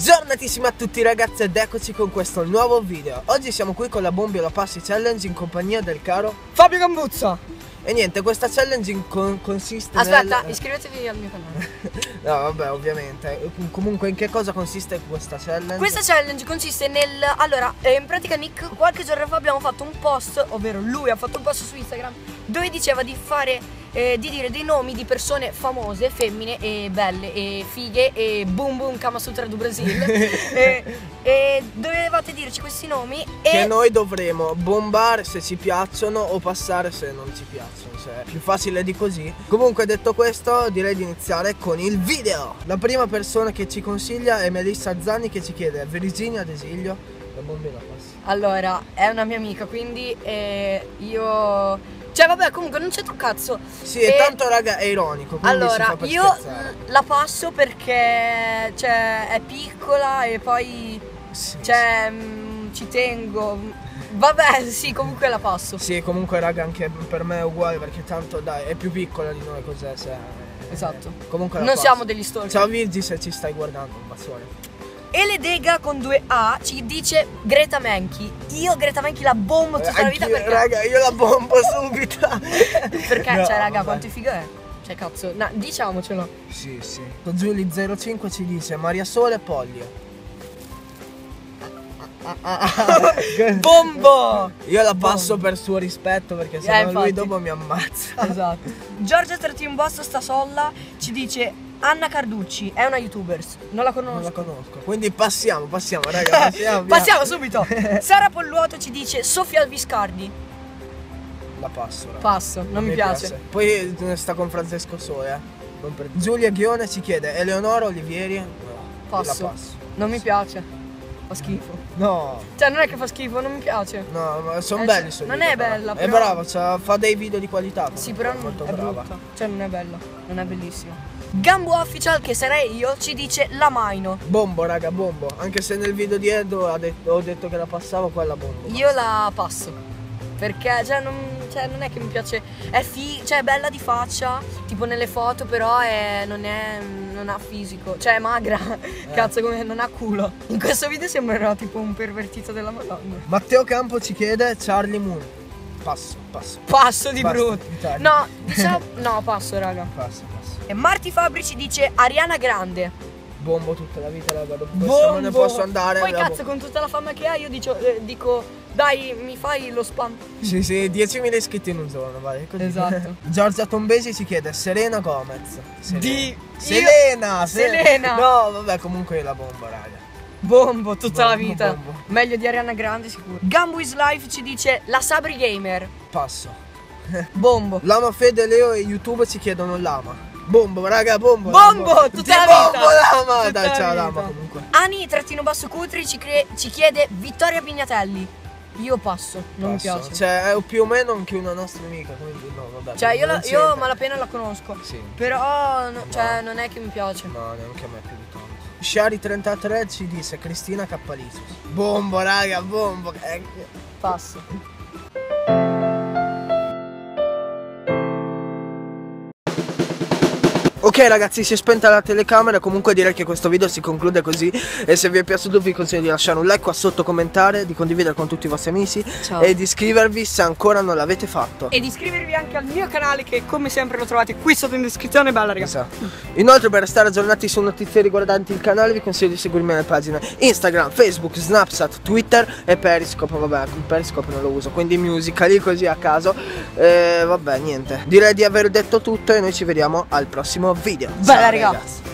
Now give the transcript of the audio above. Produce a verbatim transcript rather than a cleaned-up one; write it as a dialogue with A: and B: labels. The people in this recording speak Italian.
A: Giornatissima a tutti ragazzi ed eccoci con questo nuovo video. Oggi siamo qui con la Bombi La Passi Challenge in compagnia del caro
B: Fabio Gambuzza.
A: E niente, questa challenge in con consiste
B: Aspetta,
A: nel...
B: iscrivetevi al mio canale.
A: No vabbè, ovviamente. Comunque in che cosa consiste questa challenge?
B: Questa challenge consiste nel... Allora, eh, in pratica Nick qualche giorno fa abbiamo fatto un post, ovvero lui ha fatto un post su Instagram dove diceva di fare... Eh, di dire dei nomi di persone famose, femmine e belle e fighe e boom boom Kama Sutra do Brasil. e, e dovevate dirci questi nomi e
A: che noi dovremo bombare se ci piacciono o passare se non ci piacciono, cioè è più facile di così. Comunque detto questo direi di iniziare con il video. La prima persona che ci consiglia è Melissa Zanni che ci chiede Virginia Desiglio, la Bombi La Passi.
B: allora è una mia amica, quindi eh, io... Cioè vabbè, comunque non c'è un cazzo.
A: Sì, e tanto raga è ironico.
B: Allora,
A: si
B: io la passo perché cioè, è piccola e poi
A: sì,
B: cioè,
A: sì.
B: mh, ci tengo. Vabbè, sì, comunque la passo.
A: Sì, comunque raga anche per me è uguale perché tanto dai, è più piccola di noi, cos'è? Se...
B: Esatto.
A: Comunque la
B: non
A: passo.
B: siamo degli stalker.
A: Ciao Virgi se ci stai guardando, un bacione.
B: Eledega con due A ci dice Greta Menchi. Io Greta Menchi la bombo tutta la vita perché...
A: Raga, io la bombo subito.
B: Perché,
A: no,
B: cioè raga,
A: vabbè.
B: quanto figo è? Cioè cazzo, no, diciamocelo.
A: Sì, sì. Giuli zero cinque ci dice Maria Sole Pollio.
B: Bombo!
A: Io la passo bombo per suo rispetto perché se
B: eh,
A: no lui dopo mi ammazza.
B: Esatto. Giorgia Trattimbosso sta solla ci dice Anna Carducci, è una youtuber, non la conosco.
A: Non la conosco. Quindi passiamo, passiamo raga, passiamo.
B: Passiamo subito. Sara Polluoto ci dice Sofia Viscardi.
A: La passo raga.
B: Passo, non, non mi piace. piace.
A: Poi sta con Francesco Soia. Per... Giulia Ghione ci chiede Eleonora Olivieri. No,
B: passo.
A: La passo.
B: Non mi piace. Fa schifo.
A: No.
B: Cioè non è che fa schifo, non mi piace.
A: No, ma sono
B: eh,
A: belli sono
B: Non
A: video,
B: è bella,
A: però.
B: però.
A: È brava, cioè, fa dei video di qualità.
B: Sì, però
A: è molto
B: è
A: brava.
B: brutta. Cioè non è bella, non è bellissima. Gambo Official, che sarei io, ci dice la Maino.
A: Bombo raga, bombo. Anche se nel video di Edo ho detto, ho detto che la passavo, quella bombo.
B: Io basta. La passo. Perché cioè non, cioè non è che mi piace. È fi cioè è bella di faccia, tipo nelle foto, però è, non è. non ha fisico. Cioè è magra. Eh. Cazzo, come non ha culo. In questo video sembrerà tipo un pervertito della Madonna.
A: Matteo Campo ci chiede Charlie Moon. Passo, passo.
B: Passo di
A: Basta,
B: brutto.
A: Italia.
B: No, diciamo. No, passo, raga.
A: Passo, passo.
B: E Marti Fabri ci dice Ariana Grande.
A: Bombo tutta la vita, raga.
B: Bombo.
A: Non ne posso andare.
B: Poi cazzo, con tutta la fama che ha, io dico, eh, dico dai, mi fai lo spam.
A: Sì, sì, diecimila iscritti in un giorno, vai. Così.
B: Esatto.
A: Giorgia Tombesi ci chiede Serena Gomez. Serena.
B: Di
A: Selena,
B: io... Selena.
A: No, vabbè, comunque la bomba, raga.
B: Bombo tutta
A: bombo,
B: la vita.
A: Bombo.
B: Meglio di Ariana Grande sicuro. Gambo is Life ci dice la Sabri Gamer.
A: Passo.
B: Bombo.
A: Lama Fede, Leo e YouTube ci chiedono Lama. Bombo, raga, bombo.
B: Bombo,
A: bombo.
B: tutta la vita.
A: Bombo, Lama.
B: Tutta
A: Dai,
B: la
A: ciao,
B: vita.
A: Lama comunque.
B: Ani trattino basso Cutri ci, ci chiede Vittoria Pignatelli. Io passo, non
A: Passo.
B: mi piace.
A: Cioè, è più o meno anche una nostra amica, quindi no, vabbè.
B: Cioè, io, la, io
A: c'entra.
B: malapena la conosco.
A: Sì.
B: Però, no,
A: No.
B: cioè, non è che mi piace.
A: No, neanche a me più di tanto. Shari trentatré ci disse Cristina Cappalizzi. Bombo, raga, bombo.
B: Passo.
A: Ok ragazzi, si è spenta la telecamera, comunque direi che questo video si conclude così. E se vi è piaciuto vi consiglio di lasciare un like qua sotto, commentare, di condividere con tutti i vostri amici.
B: Ciao.
A: E di iscrivervi se ancora non l'avete fatto.
B: E di iscrivervi anche al mio canale, che come sempre lo trovate qui sotto in descrizione. Bella ragazzi.
A: Esatto. Inoltre per restare aggiornati su notizie riguardanti il canale vi consiglio di seguirmi nelle pagine Instagram, Facebook, Snapchat, Twitter e Periscope. Vabbè, il Periscope non lo uso, quindi Musical.ly così a caso. E vabbè, niente. Direi di aver detto tutto e noi ci vediamo al prossimo video.
B: Bella
A: Ciao,
B: ragazzi.
A: ragazzi.